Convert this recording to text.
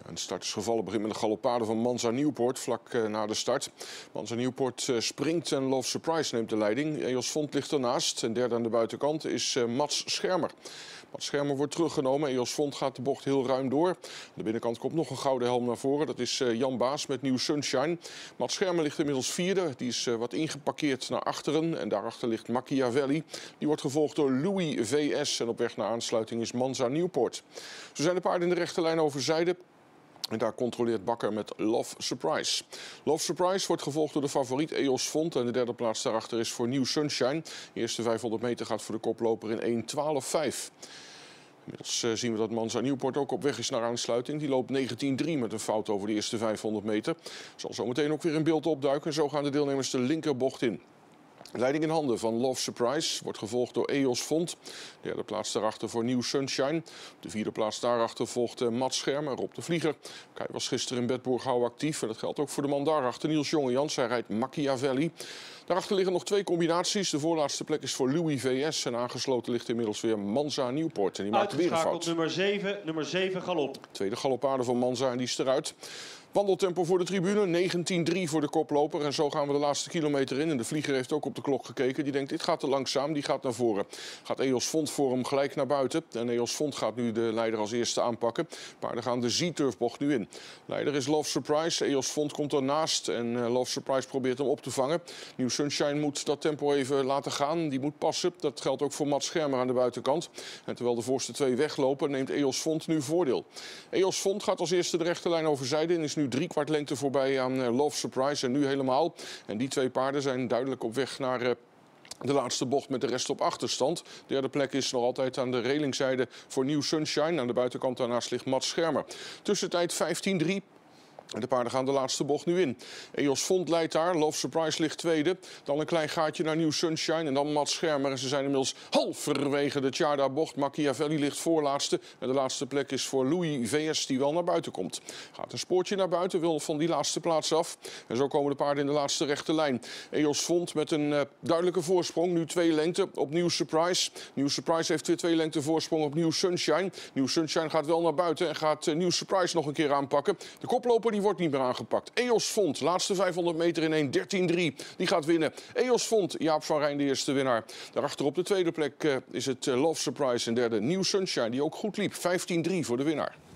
En de start is gevallen, begint met een galopade van Manza Newport vlak na de start. Manza Newport springt en Love Surprise neemt de leiding. Eos Font ligt ernaast en derde aan de buitenkant is Mats Schermer. Mats Schermer wordt teruggenomen. Eos Font gaat de bocht heel ruim door. Aan de binnenkant komt nog een gouden helm naar voren. Dat is Jan Baas met New Sunshine. Mats Schermer ligt inmiddels vierde. Die is wat ingeparkeerd naar achteren. En daarachter ligt Machiavelli. Die wordt gevolgd door Louis VS. En op weg naar aansluiting is Manza Newport. Zo zijn de paarden in de rechte lijn over zijde. En daar controleert Bakker met Love Surprise. Love Surprise wordt gevolgd door de favoriet Eos Font. En de derde plaats daarachter is voor New Sunshine. De eerste 500 meter gaat voor de koploper in 1:12:5. Inmiddels zien we dat Manza Newport ook op weg is naar aansluiting. Die loopt 19:3 met een fout over de eerste 500 meter. Zal zo meteen ook weer in beeld opduiken. En zo gaan de deelnemers de linkerbocht in. Leiding in handen van Love Surprise wordt gevolgd door Eos Font. Derde plaats daarachter voor New Sunshine. Op de vierde plaats daarachter volgt Mats Schermer, Rob de Vlieger. Hij was gisteren in Bedburg actief en dat geldt ook voor de man daarachter, Niels Jongejans. Hij rijdt Machiavelli. Daarachter liggen nog twee combinaties. De voorlaatste plek is voor Louis VS en aangesloten ligt inmiddels weer Manza Newport. En die maakt weer een fout. Nummer 7 galop. Tweede galopade van Manza en die is eruit. Wandeltempo voor de tribune, 19:3 voor de koploper. En zo gaan we de laatste kilometer in. En de Vlieger heeft ook op de klok gekeken. Die denkt, dit gaat te langzaam, die gaat naar voren. Gaat Eos Font voor hem gelijk naar buiten. En Eos Font gaat nu de leider als eerste aanpakken. Paarden gaan de Z-turfbocht nu in. Leider is Love Surprise. Eos Font komt ernaast. En Love Surprise probeert hem op te vangen. New Sunshine moet dat tempo even laten gaan. Die moet passen. Dat geldt ook voor Mats Schermer aan de buitenkant. En terwijl de voorste twee weglopen, neemt Eos Font nu voordeel. Eos Font gaat als eerste de rechterlijn over zijde en is nu 3/4 lengte voorbij aan Love Surprise en nu helemaal. En die twee paarden zijn duidelijk op weg naar de laatste bocht met de rest op achterstand. De derde plek is nog altijd aan de relingzijde voor New Sunshine. Aan de buitenkant daarnaast ligt Mats Schermer. Tussentijd 15:3. En de paarden gaan de laatste bocht nu in. Eos Font leidt daar, Love Surprise ligt tweede. Dan een klein gaatje naar New Sunshine en dan Mats Schermer. En ze zijn inmiddels halverwege de Tjarda-bocht. Machiavelli ligt voorlaatste. En de laatste plek is voor Louis VS die wel naar buiten komt. Gaat een spoortje naar buiten, wil van die laatste plaats af. En zo komen de paarden in de laatste rechte lijn. Eos Font met een duidelijke voorsprong. Nu 2 lengte op New Surprise. New Surprise heeft weer 2 lengte voorsprong op New Sunshine. New Sunshine gaat wel naar buiten en gaat New Surprise nog een keer aanpakken. De koploper die wordt niet meer aangepakt. Eos Font, laatste 500 meter in 1:13:3. Die gaat winnen. Eos Font, Jaap van Rijn de eerste winnaar. Daarachter op de tweede plek is het Love Surprise en derde New Sunshine die ook goed liep. 15:3 voor de winnaar.